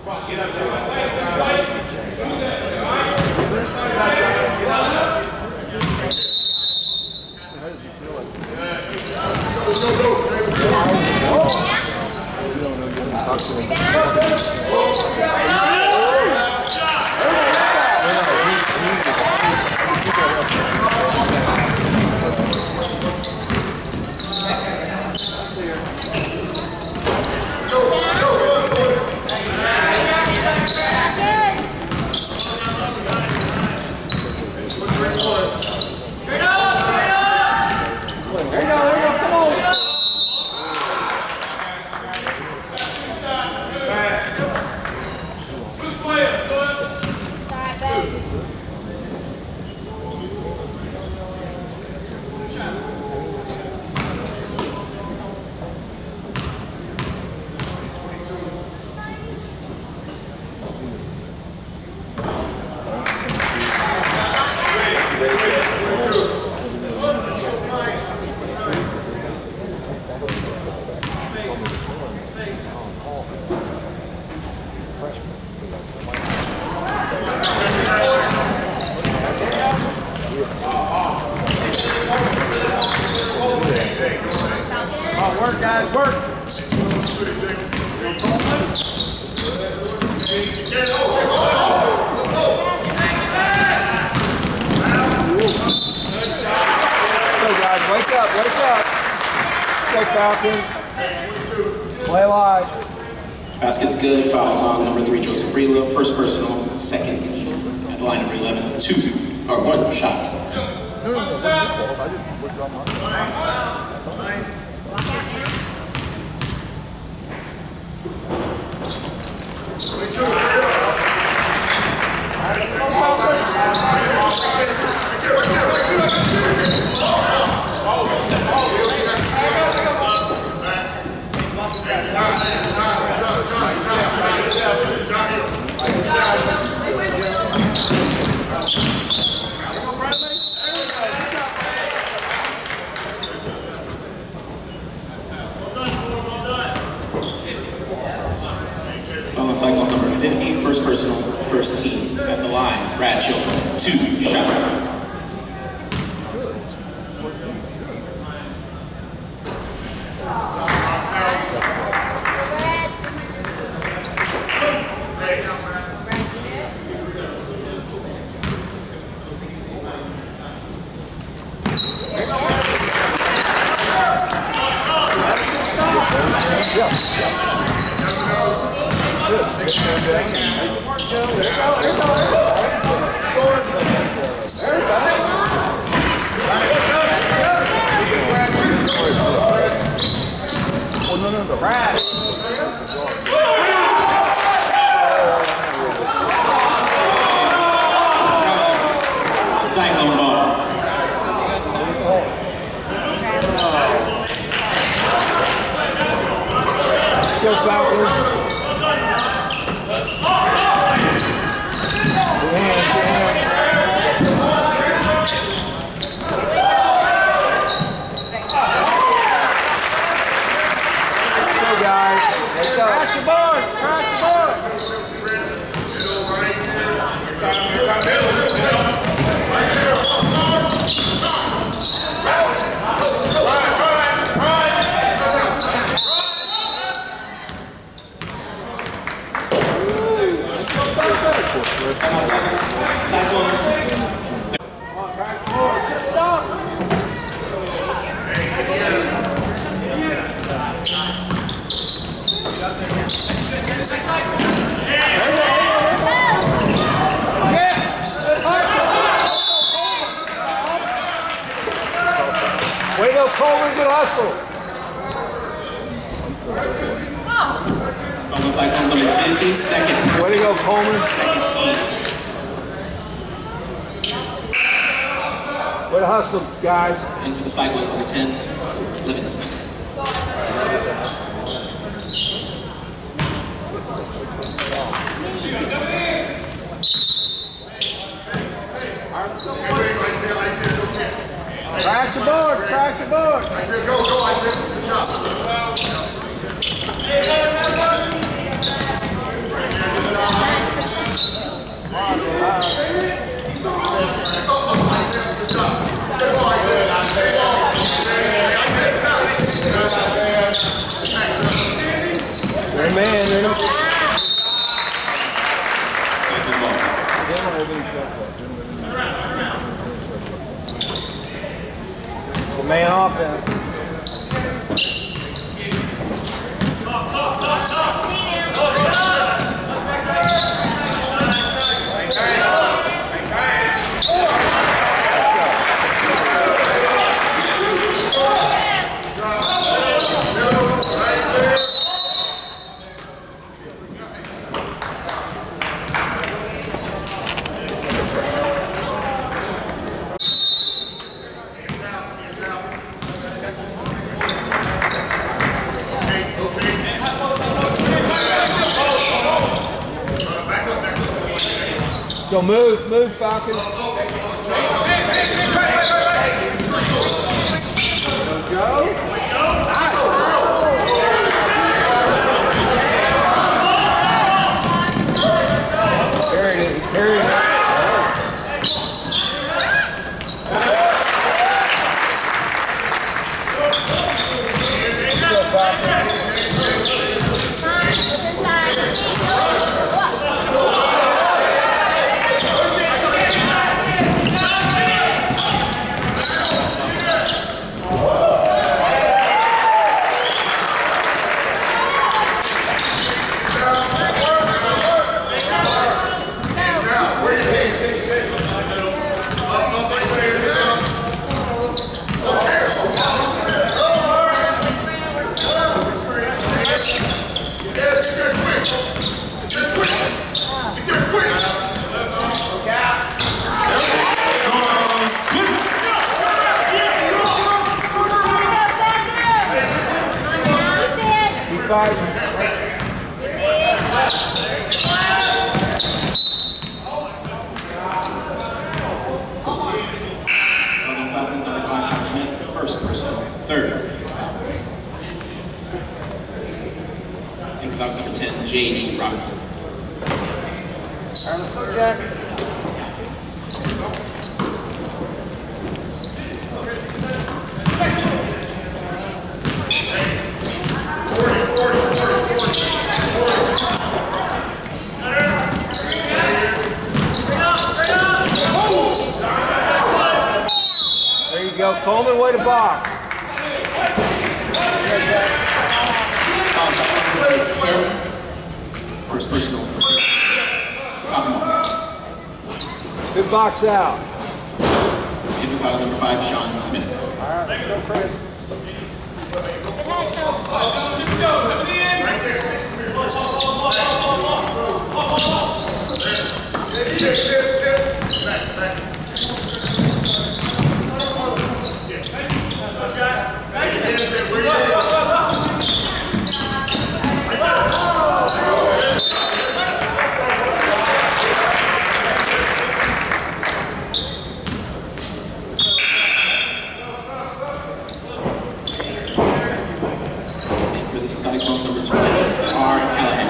Work, guys, work. Go, guys, wake up, wake up. Go, Falcons. Play live. Basket's good. Fouls on number 3, Joseph Brila. First personal, second team. At the line, number 11, 2 or 1 shot. Cyclones number 50, first personal, first team. At the line, Brad Chilton, 2 shots. Cyclone ball. Go, Falcons. Crash the board! Crash the board! Cyclones. Come on, crash the board. It's just stop. Way to go, Coleman, good hustle. On the Cyclones number 50, second person. Way to go, Coleman. Second team. Way to hustle, guys. And for the Cyclones number 10, Livingston. Crash the board, crash the board. Go, Isaac. Good job. man. They're not. Second ball. They don't have any shot clock. Man offense. Go move, Falcons. Go. Carry it. Falcons, number 5, Sean Smith, first personal, third. And for Falcons, number 10, J.D. Robinson. There you go, Coleman, way to box. First personal. Good box out. And for number 5, Sean Smith. All right, let's go, Chris. For the Cyclones, number 20, R. Callahan.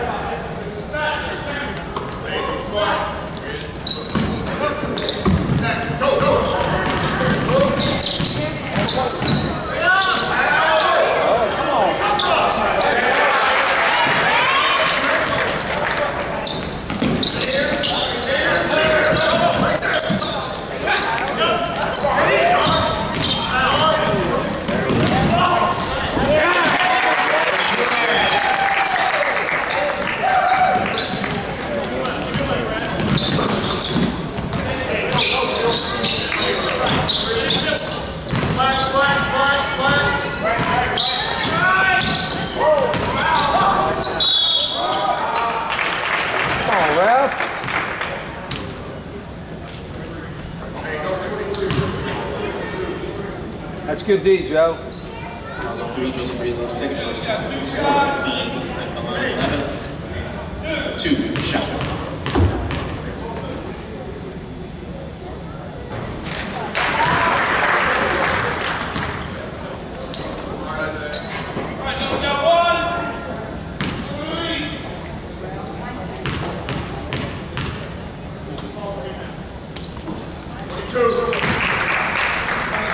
That's good D, Joe. On 3, Joseph Breedlove, second person, 14 at the line, 11. 2 shots.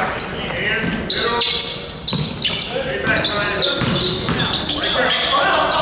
Hands, middle. Stay back, Ryan. Right there.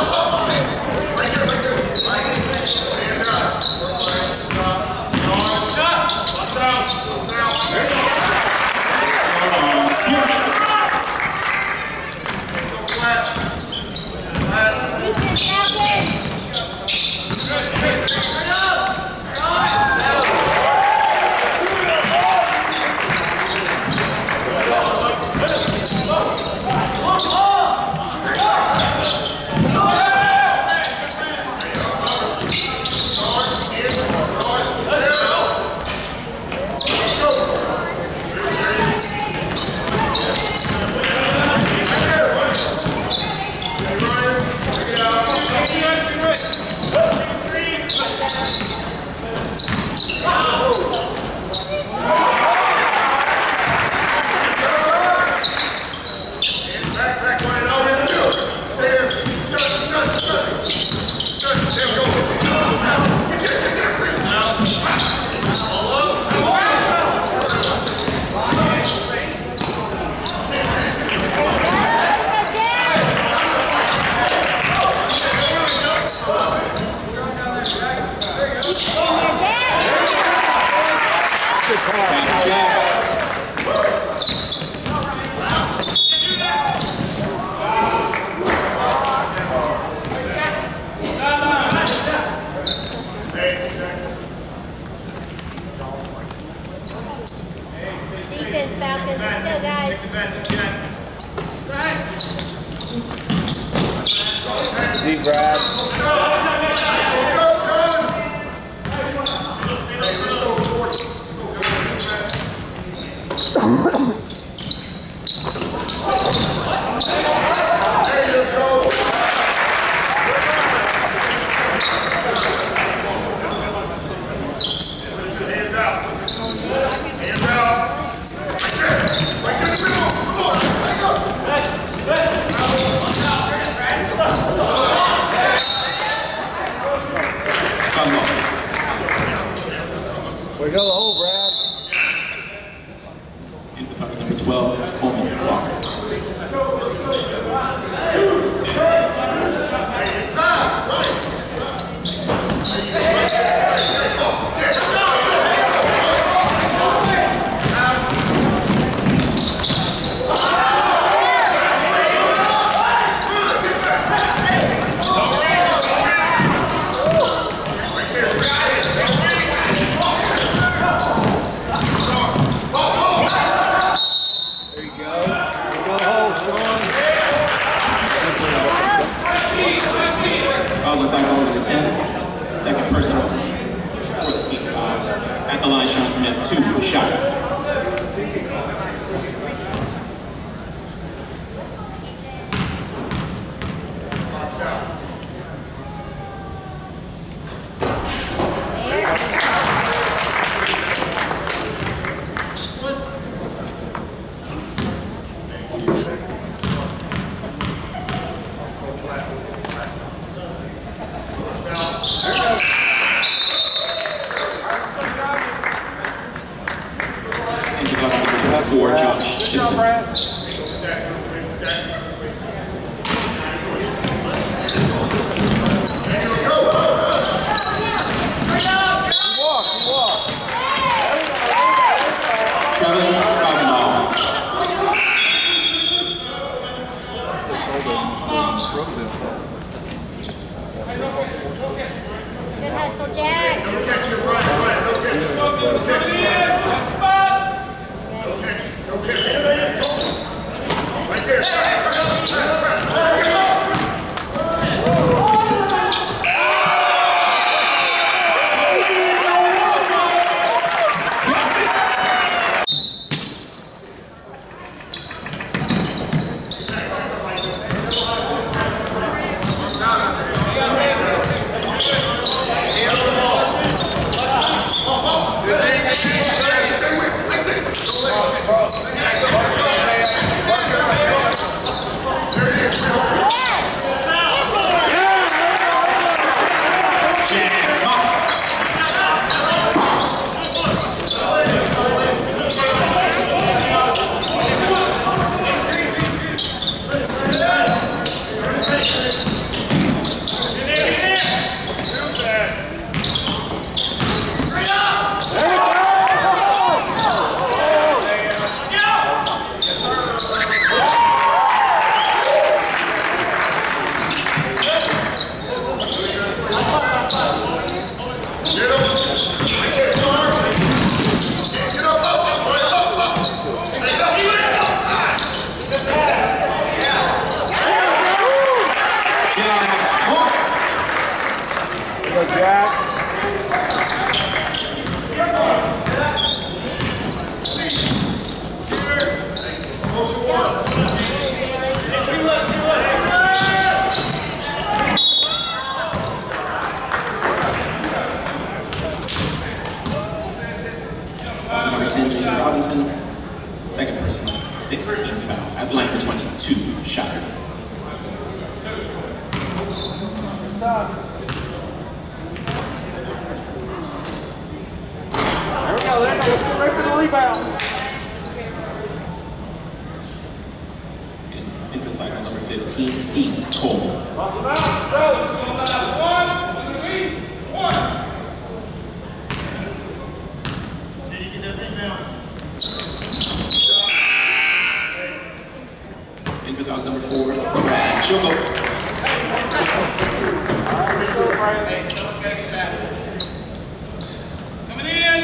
We go the hole, Brad. In the pocket number 12, Coleman Walker. Number 10, second personal, 14-5. At the line, Sean Smith, 2 shots. For Josh Tipton. Trevor Kavanaugh. Good hustle, Jack. Right there. Robinson, second person, 16 foul. At the line for 22 shots. There we go, let's go straight for the rebound. Infant cycle number 15, C. Coleman. Infant dogs number 4, Brad Joko. Coming in.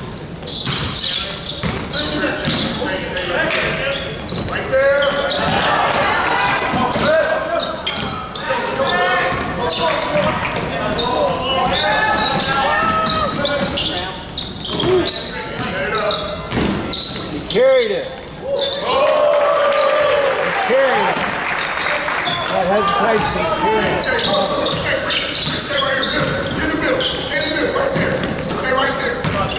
Right there. carrying. That hesitation, he's carrying. Stay right here, in the middle, right there. Stay right there,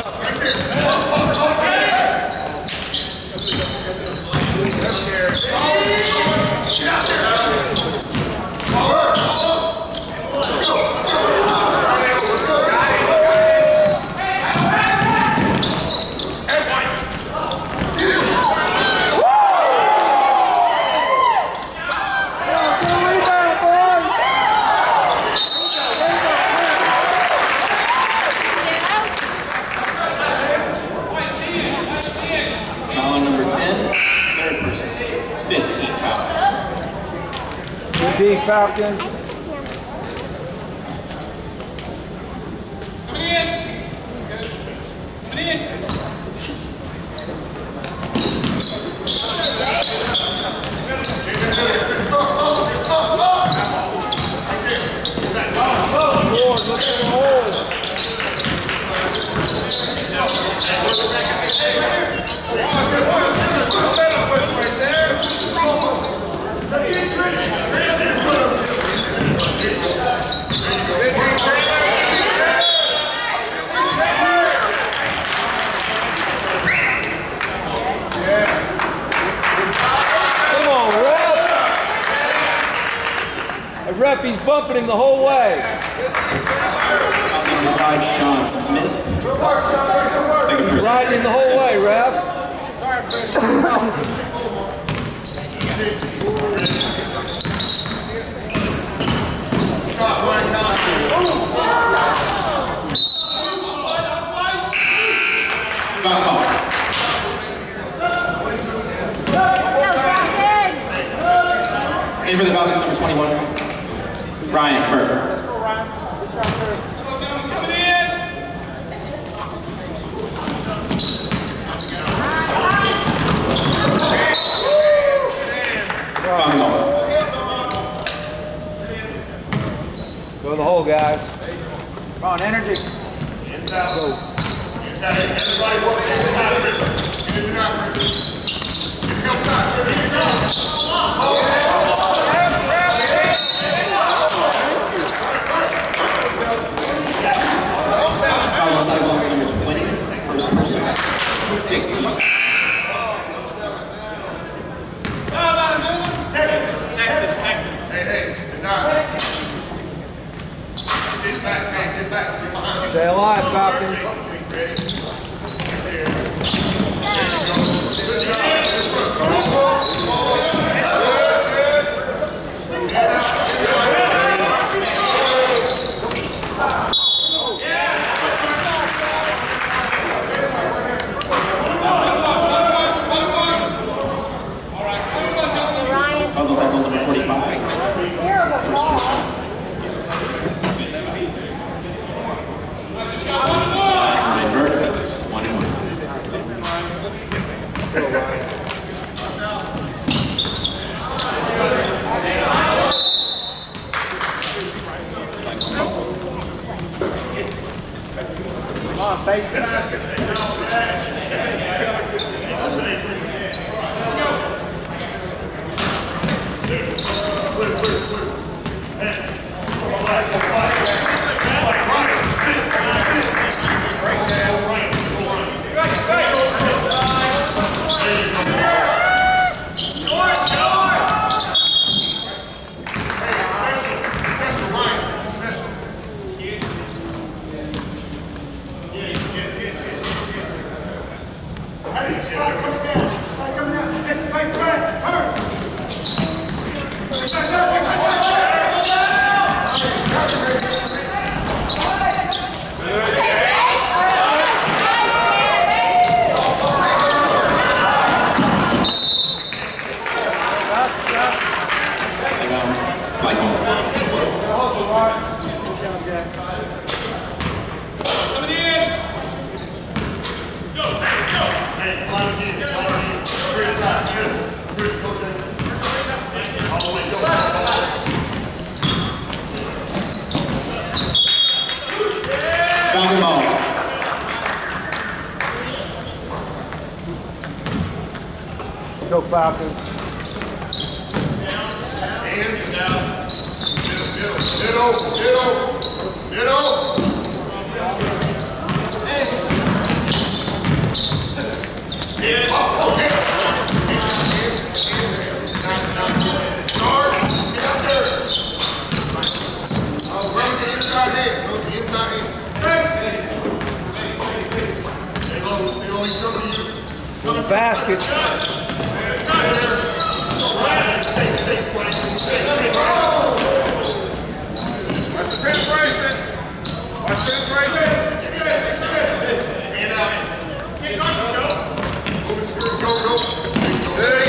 Falcons. Coming in. Coming in. Lord, look at the hole. Ref, he's bumping him the whole way. Number 5, Sean Smith. Second person. Riding him the whole way, ref. In for the Falcons, number 21, Ryan Burke. Coming in. Go in the hole, guys. Come on, energy. Inside. Go. Inside. Everybody work inside, Chris. Get it out, Chris. Get it outside. Get it outside. Number 20, first person, 60. Stay alive, Falcons. Puzzle cycles number 45. First person. Ryan Burke, 1-1. Come on, face the basket. Falcon ball. Let's go, Falcons. Basket. Watch the penetration. Watch penetration. Hand out. Get on, Joe. Good.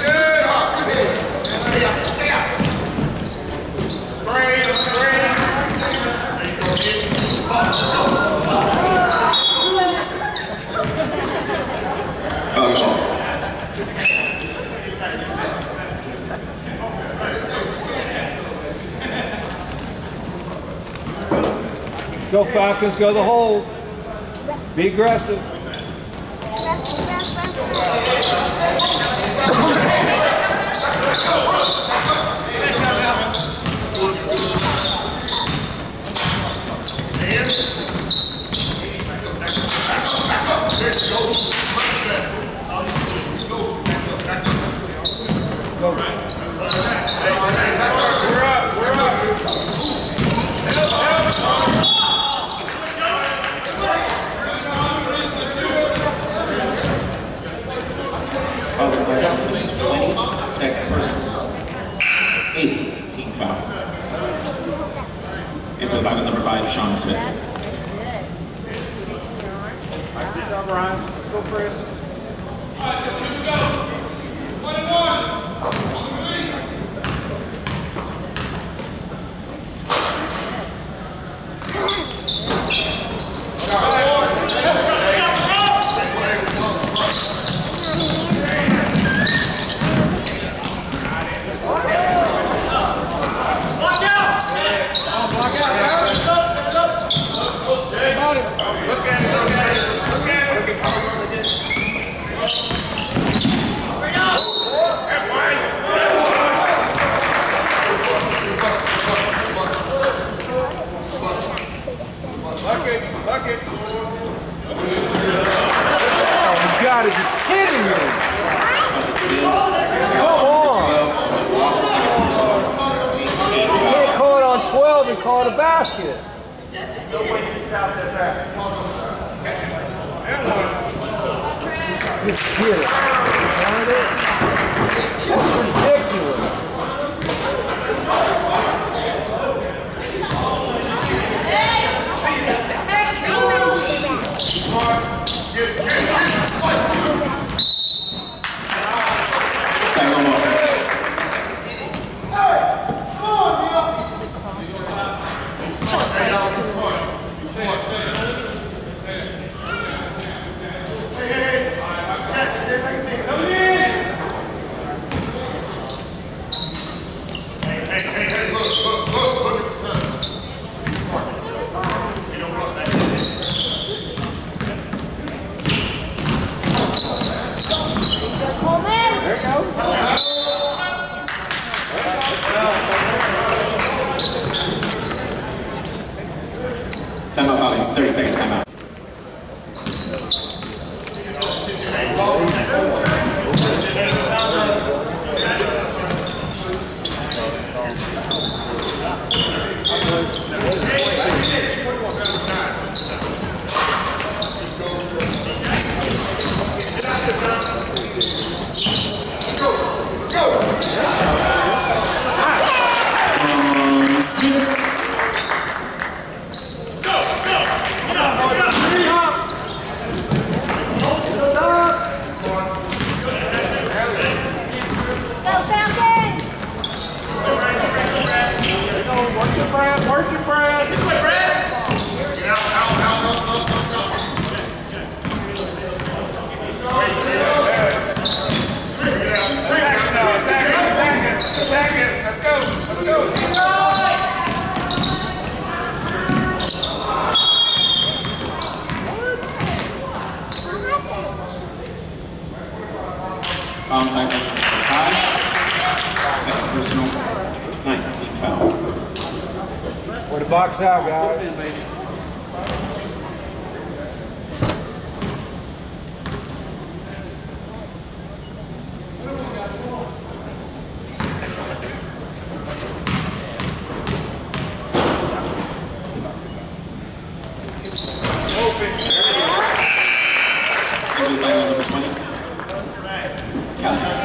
Stay out. Great. Foul call. Go Falcons, go the hold. Be aggressive. Go. Second person. 8th team foul. And for the Falcons, number 5, Sean Smith. Good job, Ryan. Let's go, Chris. All right, 2 to go. 1 and 1. Bucket. Oh, you gotta be kidding me. Come on. You can't call it on 12 and call it a basket. No way to get out that back. Just get it. That's ridiculous. Timeout, Falcons. 30 seconds timeout. Work your Brad. This way, Brad. Attack it. Let's go. Onside. 5. Second personal. Ninth team foul. Way to box out, guys. Number 20. Calvin.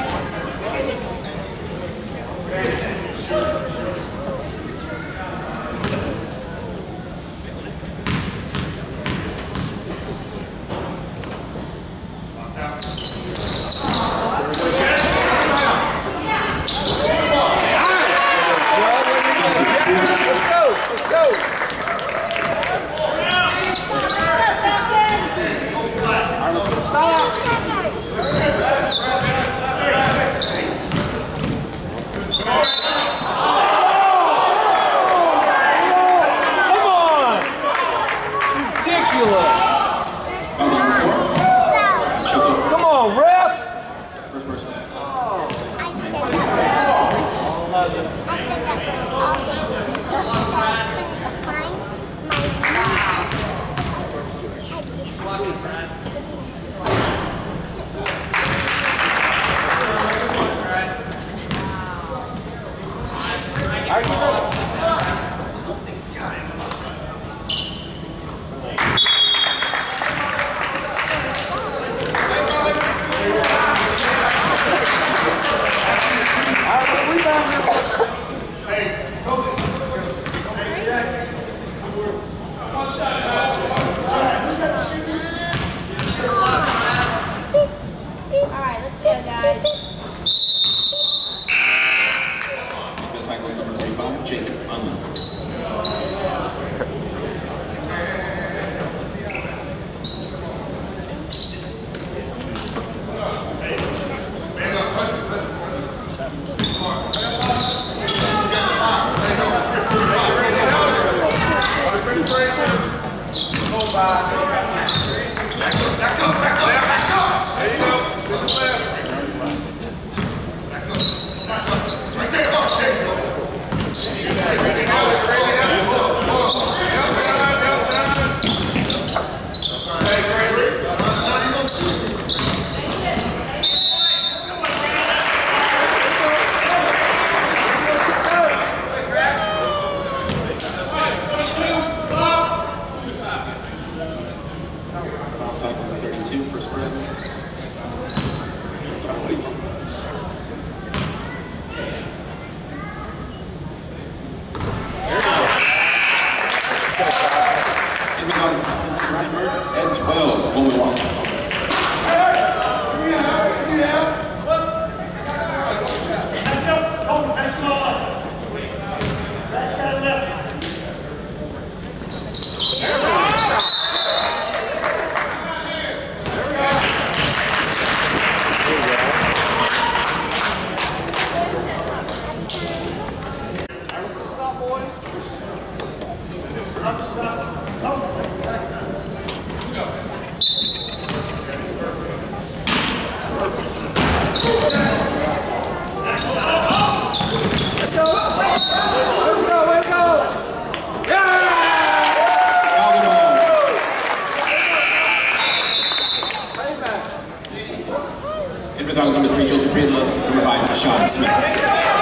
Number 3, Joseph Breedlove. Number 5, Sean Smith.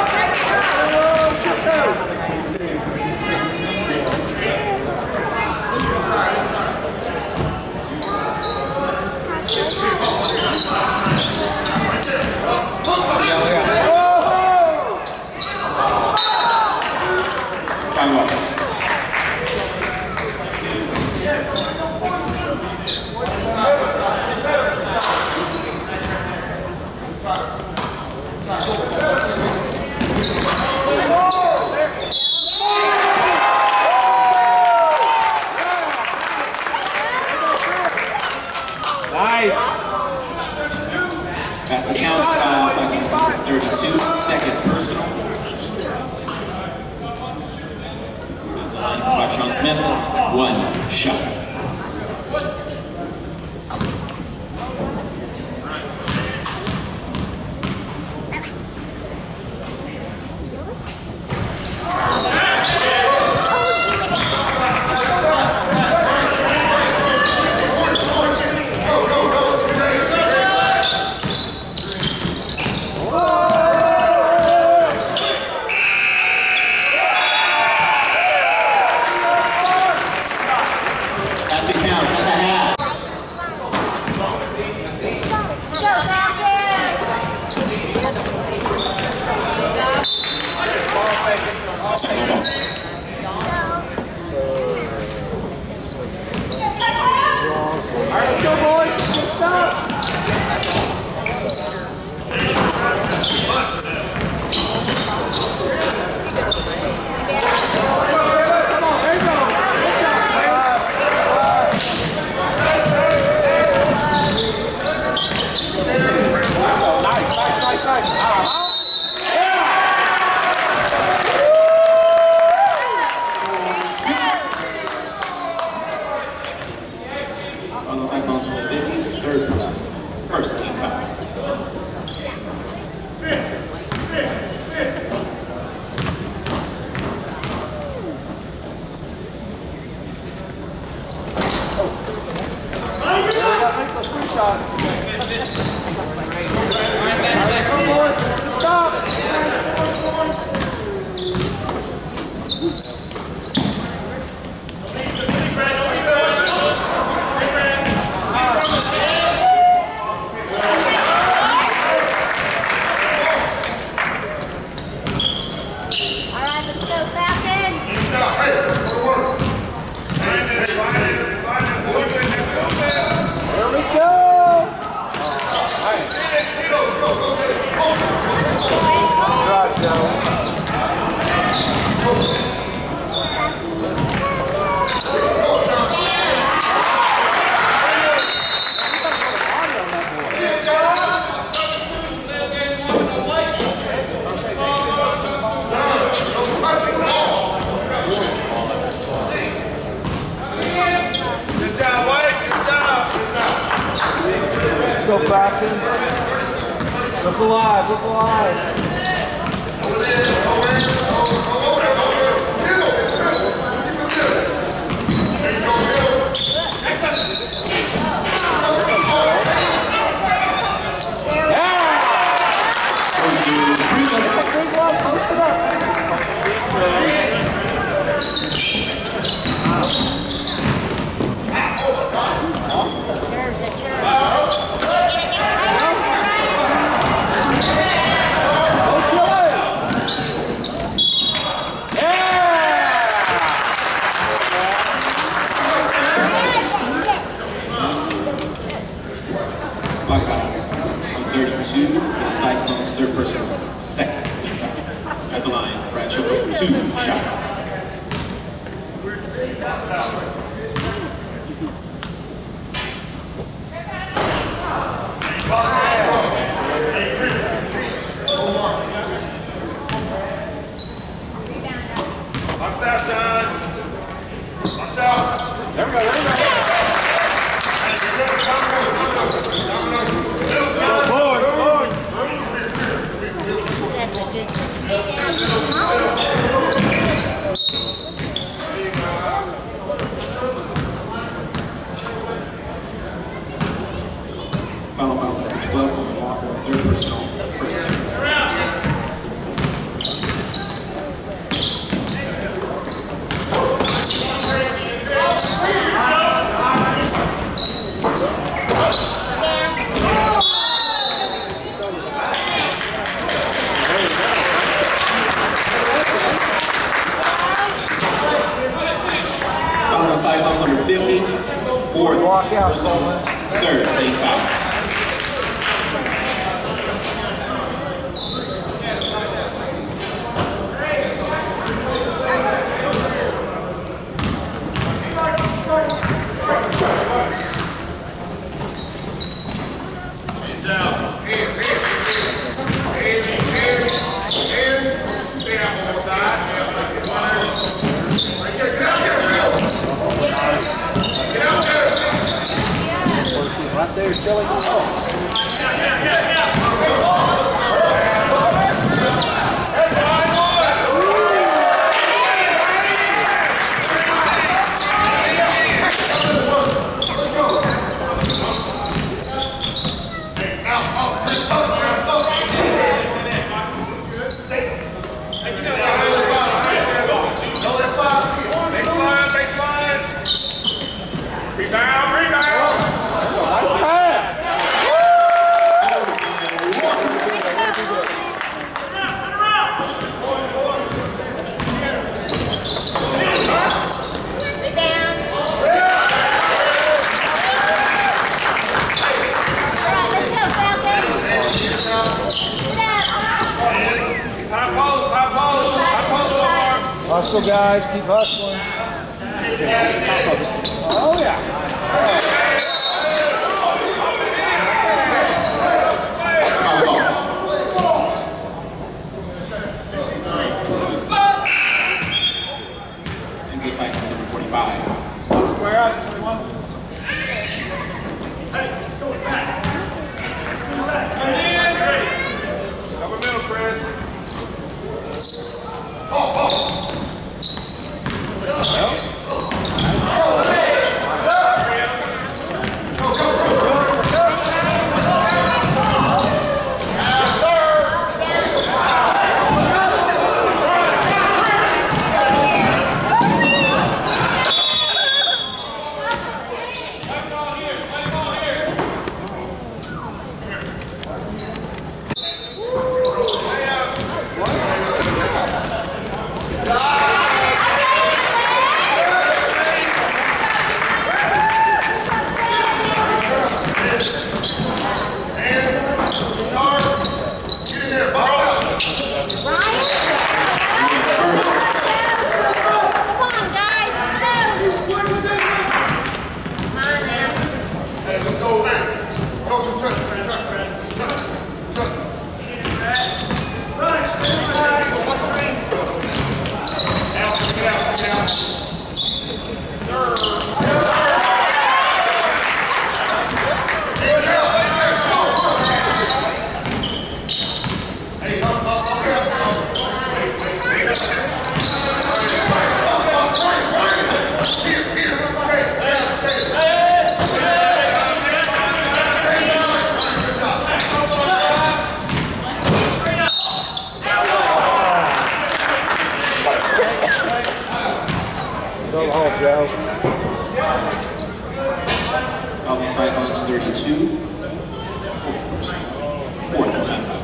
Pass the count, foul, second, 32, second personal. At the line, 5, Sean Smith, 1 shot. go, Falcons. There we go. Good job, Joe. Let's go, Falcons. Look alive, look alive. The Cyclones, third person, second. At the line, Brad Chilton, 2 shots. Box out, John. Box out. There we go, there we go. That's a good Final foul from 12, Coleman Walker, third personal, first team. Cyclones under 50, fourth Walk out, personal, third team foul. Hands out. Hands. Stay out one more time. Right there, get out there. Right there, Kelly. Hustle, guys. Keep hustling. Oh, yeah. NBA Cyclones number 45. Square up, everyone. Cover middle, Chris. Joe. Fouls on sidelines 32. Fourth team foul.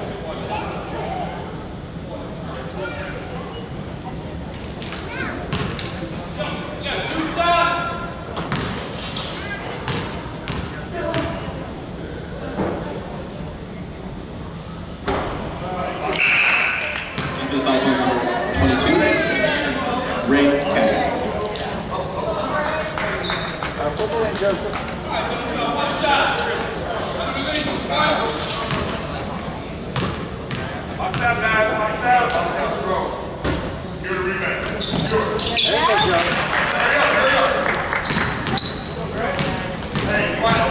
Into the sidelines number 22, Ray Kennedy. Box out, guys. Box out. Box out strong. Give it a rebound. Hurry up. Hey, flat.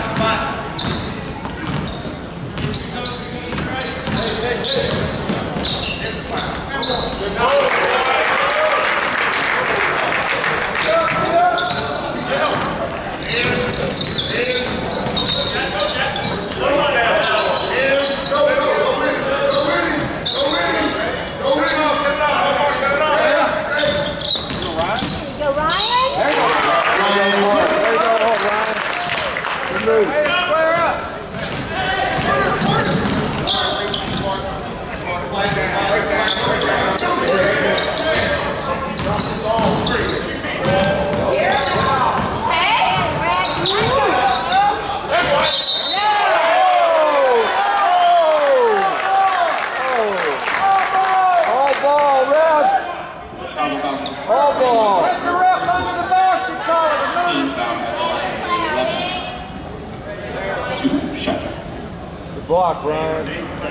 Block, Ryan.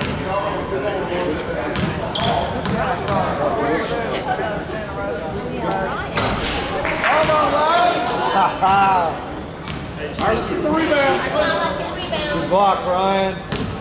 Good block, Ryan.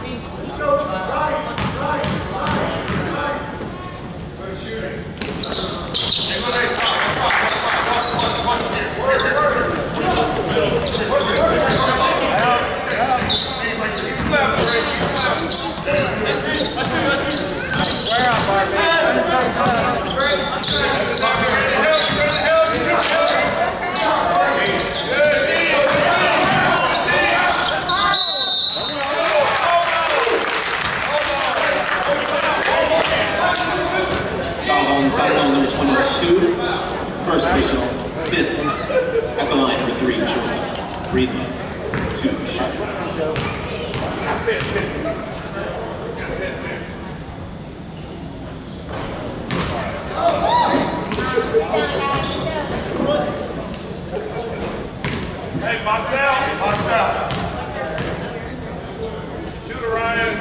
Sideline number 22, first personal, 15. At the line, number 3, Joseph. Breathe love. 2 shots. Hey, box out. Box out. Shoot her, Ryan.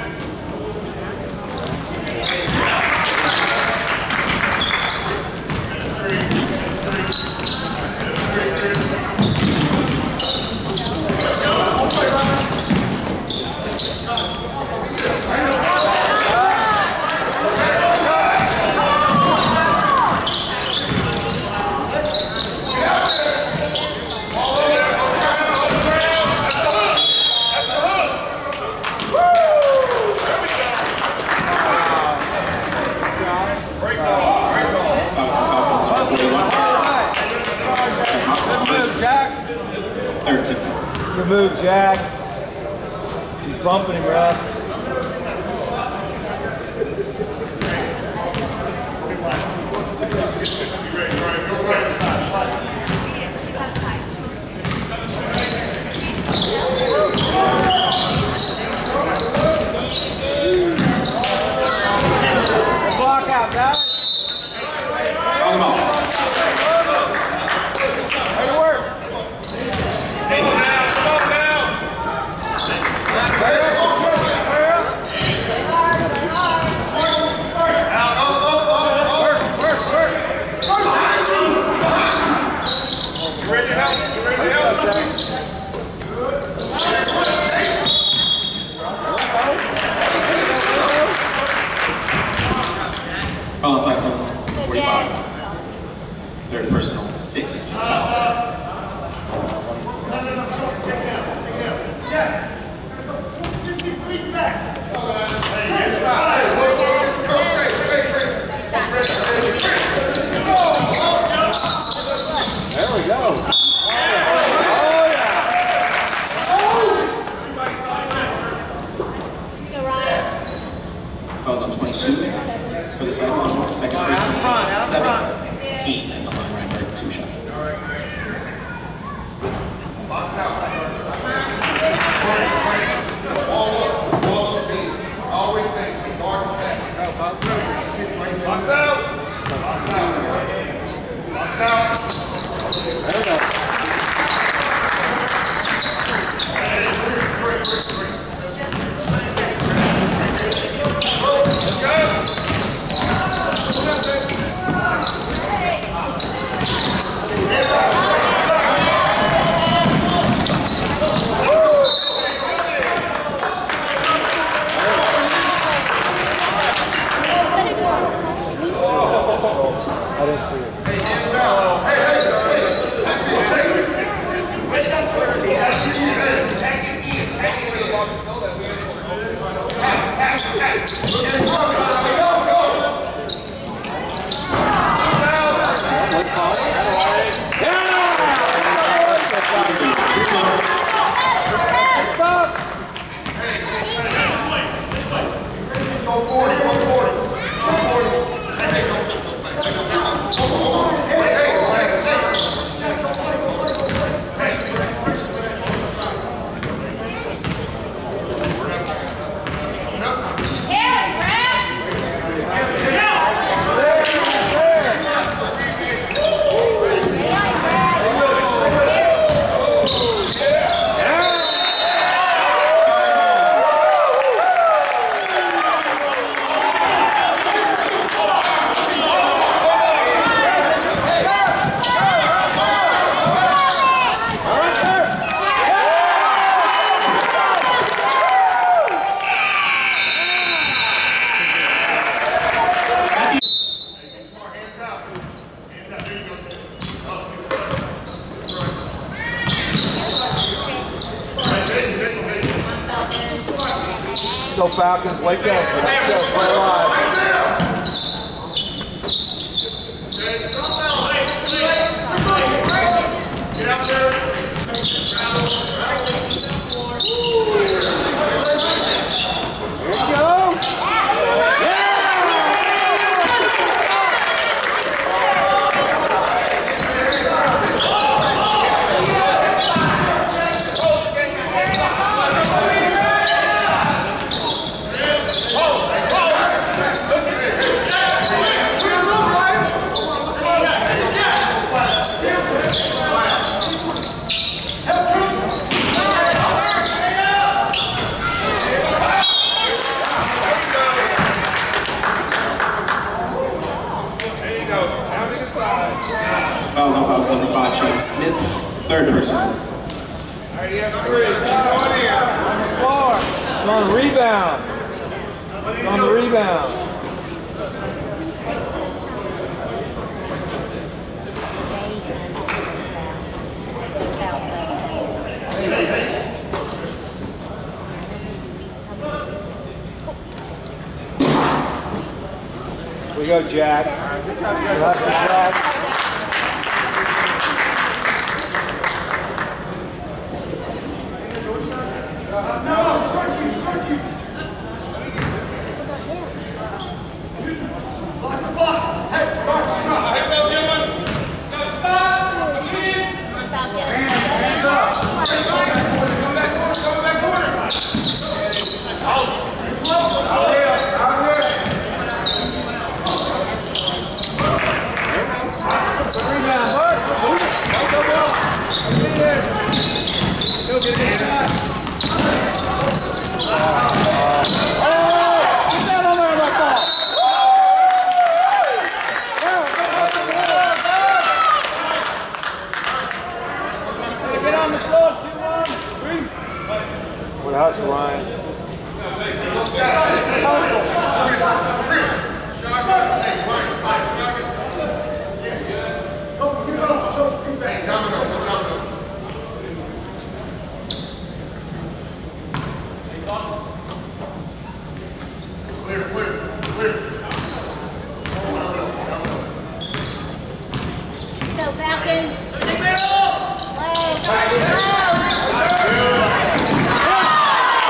Good move, Jack. He's bumping him, Russ. Block out, guys. Way to work. Foul on Cyclones, 45. Third personal, 60. There we go. second personal, 17 at the line right there, 2 shots. Box out. All of me. Always say, guard the best. Box out. Box out. Box out. There we go. I didn't see it. Stop! Go 40, go 40. Go Falcons, wake up. Let's go, play live. Get out there. Here we go. Fouls on foul number 5, Sean Smith, third personal. It's on rebound. It's on the rebound. We go, Jack. That's the Jack. Good hustle, Ryan. Go Falcons.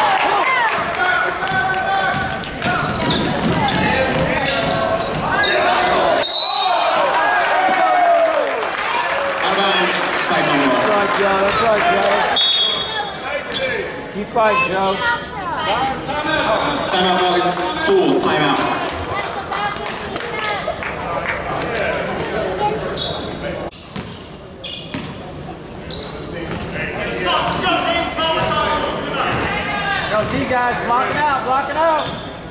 Yeah. Joe. That's right, Joe. Keep fighting, Joe. Timeout, Falcons. Full timeout. Go, D guys, block it out, block it out.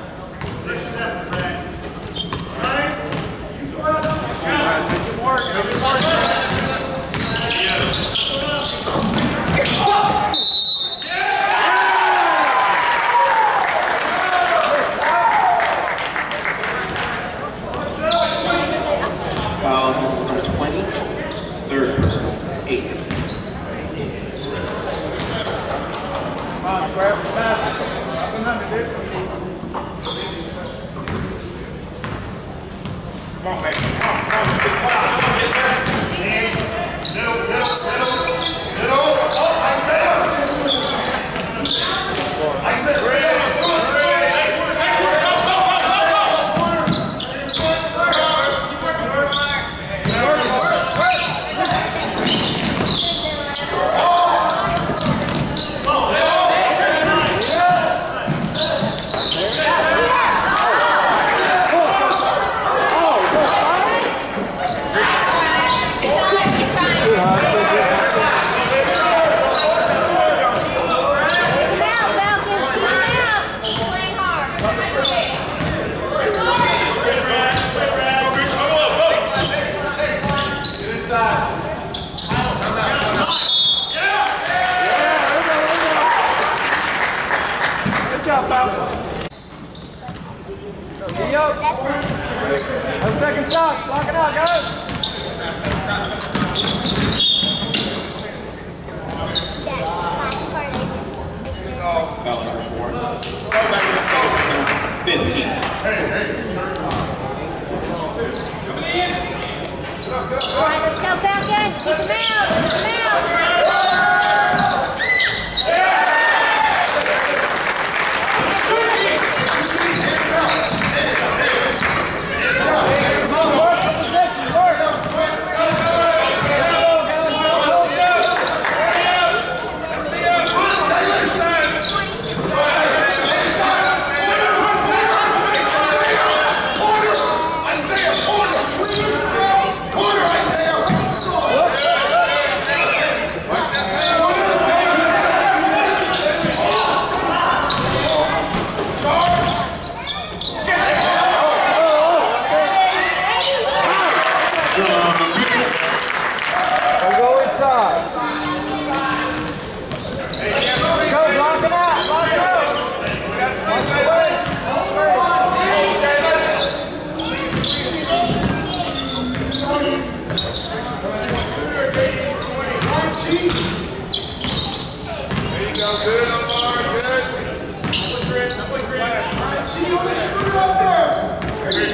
Fouls on number 20. Third personal, 8. Come on, grab the basket. Come on, dude. Come on, man. Come on. Middle. Oh, Isaiah. Second shot, block it out, guys. Foul number 4. Second personal, 15. All right, let's go, Falcons. Keep them out. Keep them out. Go inside. Go, block it out, block it out. Watch the way. There you go. Good, Omar. Good. Up there. Chris.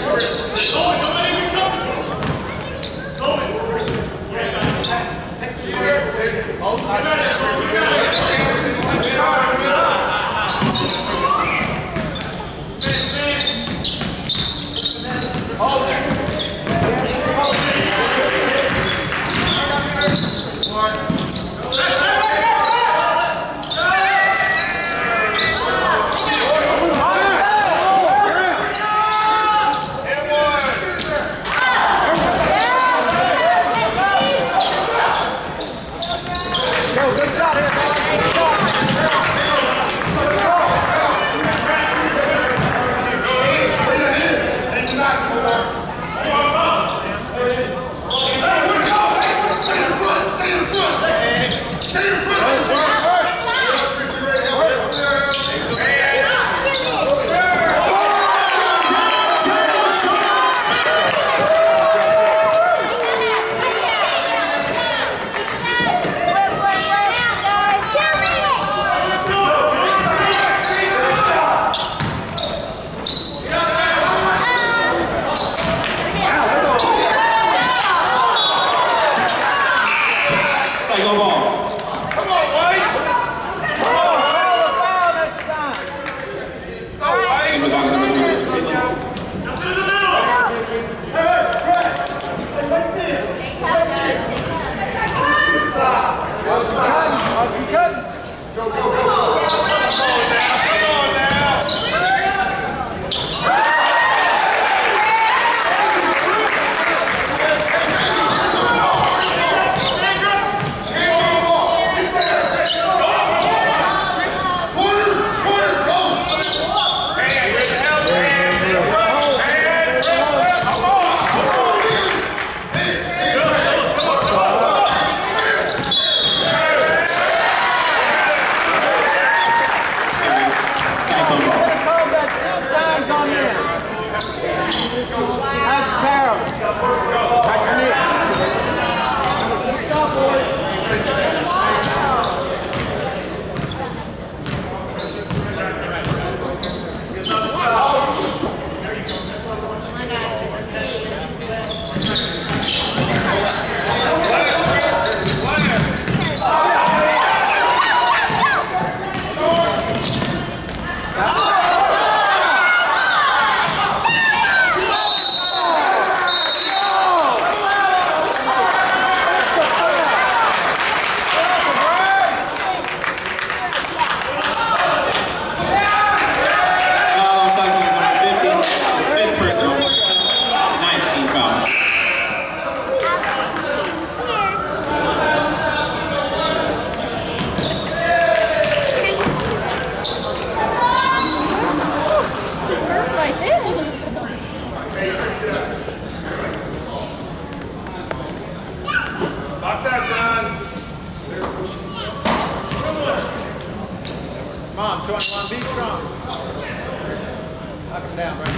strong, 21. Be strong. Knock him down, right?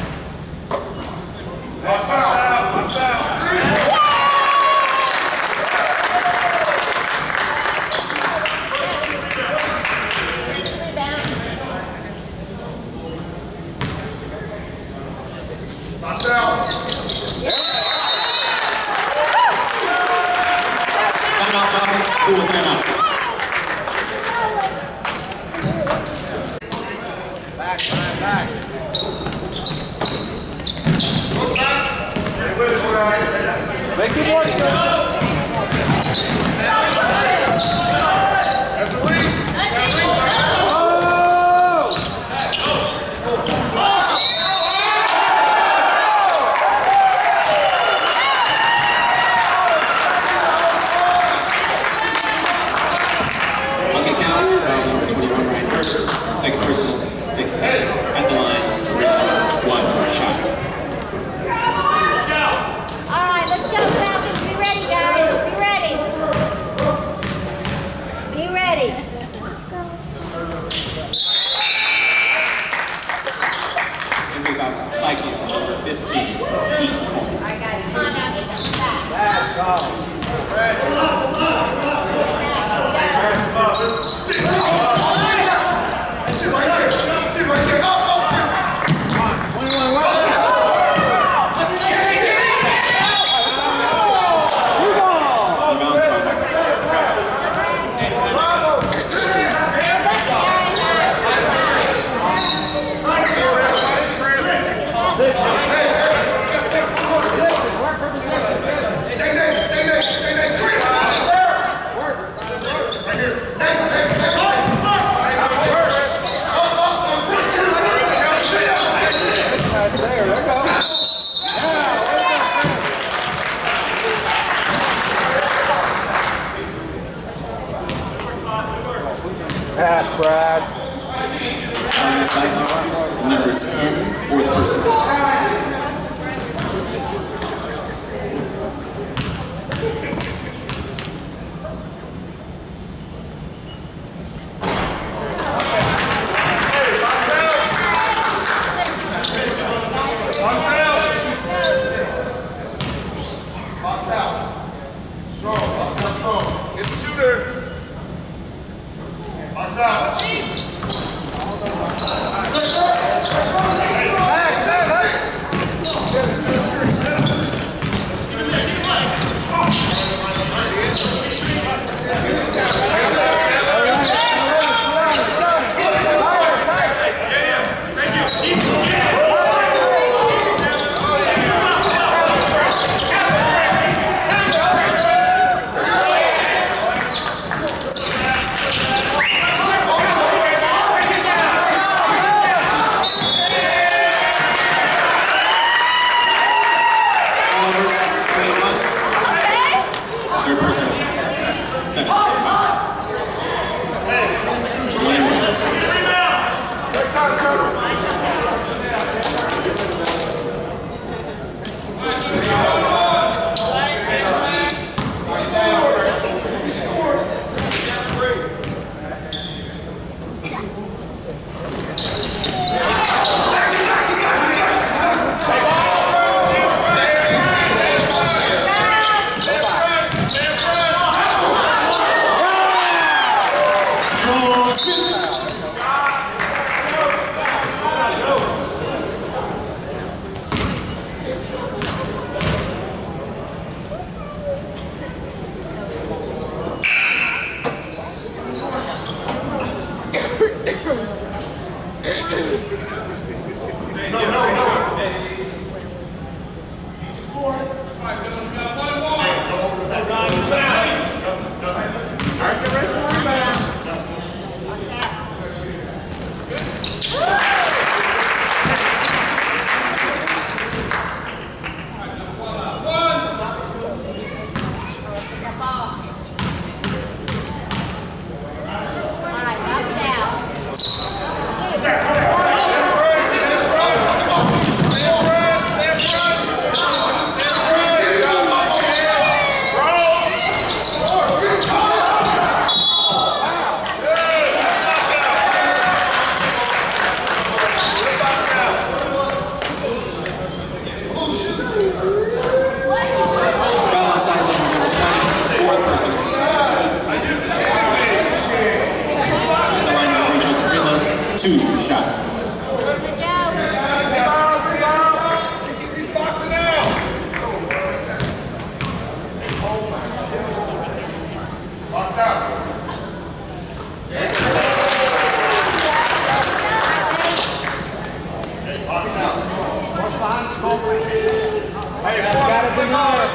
Box out. Box out. Box out. Timeout, Falcons. Cool, timeout. Back, back. Make it work, Second personal, 16. At the line, Rizzo, 1 shot. All right, let's go, Falcons. Be ready, guys. Be ready. Be ready. And we got Cyclones, number 15. All right, guys. Come on now. Get them back. Back, go. Ready. Sit right there. Sit right there. Up. 21, what? Bounce back. Stay there. Right here. Pass, Brad. Cyclones, number 10, fourth person. Box out. Strong. Hit the shooter. Box out. Third person, 7.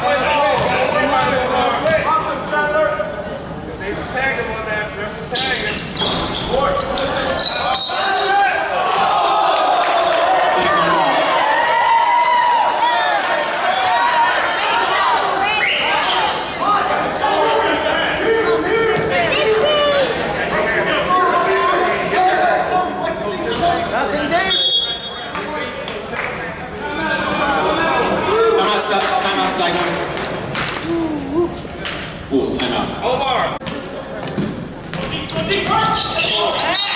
There's a tag him on that. There's a tag him. Timeout, Cyclones. Cool, timeout. Omar.